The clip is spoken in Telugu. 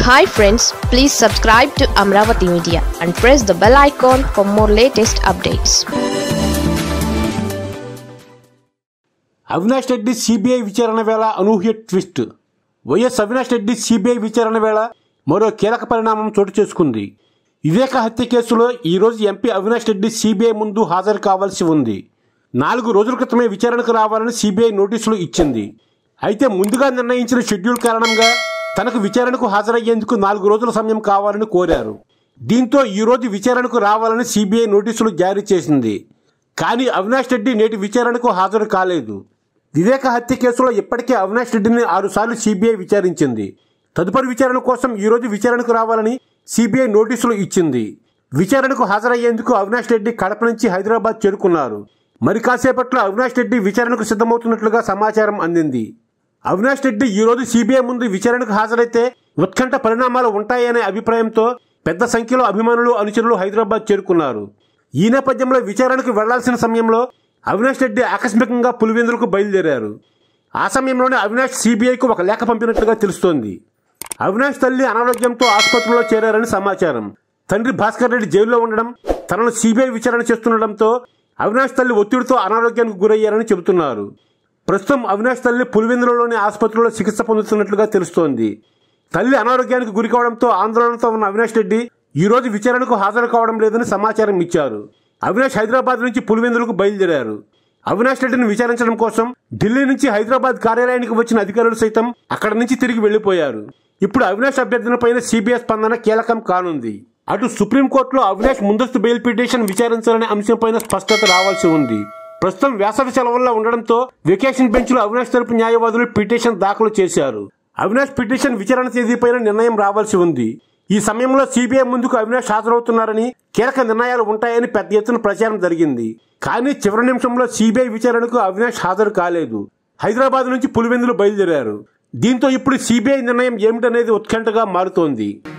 Hi friends, please subscribe to Amaravathi Media and press the bell icon for more latest updates. Avinash Reddy CBI విచారణ వేళ అనూహ్య ట్విస్ట్. వైఎస్ అవినాష్ రెడ్డి CBI విచారణ వేళ మరో కీలక పరిణామం చోటు చేసుకుంది. వివేక హత్య కేసులో ఈ రోజు ఎంపీ అవినాష్ రెడ్డి CBI ముందు హాజరు కావాల్సి ఉంది. 4 రోజుల క్రితమే విచారణకు రావాలని CBI నోటీసులు ఇచ్చింది. అయితే ముందుగా నిర్ణయించిన షెడ్యూల్ కారణంగా తనకు విచారణకు హాజరయ్యేందుకు 4 రోజుల సమయం కావాలని కోరారు. దీంతో ఈ రోజు విచారణకు రావాలని CBI నోటీసులు జారీ చేసింది. కానీ అవినాష్ రెడ్డి నేటి విచారణకు హాజరు కాలేదు. వివేక హత్య కేసులో ఇప్పటికే అవినాష్ రెడ్డిని 6 సార్లు CBI విచారించింది. తదుపరి విచారణ కోసం ఈ రోజు విచారణకు రావాలని CBI నోటీసులు ఇచ్చింది. విచారణకు హాజరయ్యేందుకు అవినాష్ రెడ్డి కడప నుంచి హైదరాబాద్ చేరుకున్నారు. మరి కాసేపట్లో అవినాష్ రెడ్డి విచారణకు సిద్ధమవుతున్నట్లుగా సమాచారం అందింది. అవినాష్ రెడ్డి ఈ రోజు CBI ముందు విచారణకు హాజరైతే ఉత్కంఠ పరిణామాలు ఉంటాయనే అభిప్రాయంతో పెద్ద సంఖ్యలో అభిమానులు అనుచరులు హైదరాబాద్ చేరుకున్నారు. ఈ నేపథ్యంలో విచారణకు వెళ్లాల్సిన సమయంలో అవినాష్ రెడ్డి ఆకస్మికంగా పులివెందులకు బయలుదేరారు. ఆ సమయంలోనే అవినాష్ CBIకు ఒక లేఖ పంపినట్లుగా తెలుస్తోంది. అవినాష్ తల్లి అనారోగ్యంతో ఆసుపత్రిలో చేరారని సమాచారం. తండ్రి భాస్కర్ రెడ్డి జైల్లో ఉండడం, తనను CBI విచారణ చేస్తుండటంతో అవినాష్ తల్లి ఒత్తిడితో అనారోగ్యానికి గురయ్యారని చెబుతున్నారు. ప్రస్తుతం అవినాష్ తల్లి పులివెందులలోని ఆసుపత్రిలో చికిత్స పొందుతున్నట్లుగా తెలుస్తోంది. తల్లి అనారోగ్యానికి గురి కావడంతో ఆందోళనతో ఉన్న అవినాష్ రెడ్డి ఈ రోజు విచారణకు హాజరు కావడం లేదని సమాచారం ఇచ్చారు. అవినాష్ హైదరాబాద్ నుంచి పులివెందులకు బయలుదేరారు. అవినాష్ రెడ్డిని విచారించడం కోసం ఢిల్లీ నుంచి హైదరాబాద్ కార్యాలయానికి వచ్చిన అధికారులు సైతం అక్కడి నుంచి తిరిగి వెళ్లిపోయారు. ఇప్పుడు అవినాష్ అభ్యర్థనపైన CBI స్పందన కీలకం కానుంది. అటు సుప్రీంకోర్టులో అవినాష్ ముందస్తు బెయిల్ పిటిషన్ విచారించాలనే అంశంపైన స్పష్టత రావాల్సి ఉంది. ప్రస్తుతం వేసవి సెలవుల్లో ఉండడంతో వెకేషన్ బెంచ్లో అవినాష్ తరపు న్యాయవాదులు పిటిషన్ దాఖలు చేశారు. అవినాష్ పిటిషన్ విచారణ తేదీపైన నిర్ణయం రావాల్సి ఉంది. ఈ సమయంలో CBI ముందుకు అవినాష్ హాజరవుతున్నారని, కీలక నిర్ణయాలు ఉంటాయని పెద్ద ఎత్తున ప్రచారం జరిగింది. కానీ చివరి నిమిషంలో CBI విచారణకు అవినాష్ హాజరు కాలేదు. హైదరాబాద్ నుంచి పులివెందులు బయలుదేరారు. దీంతో ఇప్పుడు CBI నిర్ణయం ఏమిటనేది ఉత్కంఠగా మారుతోంది.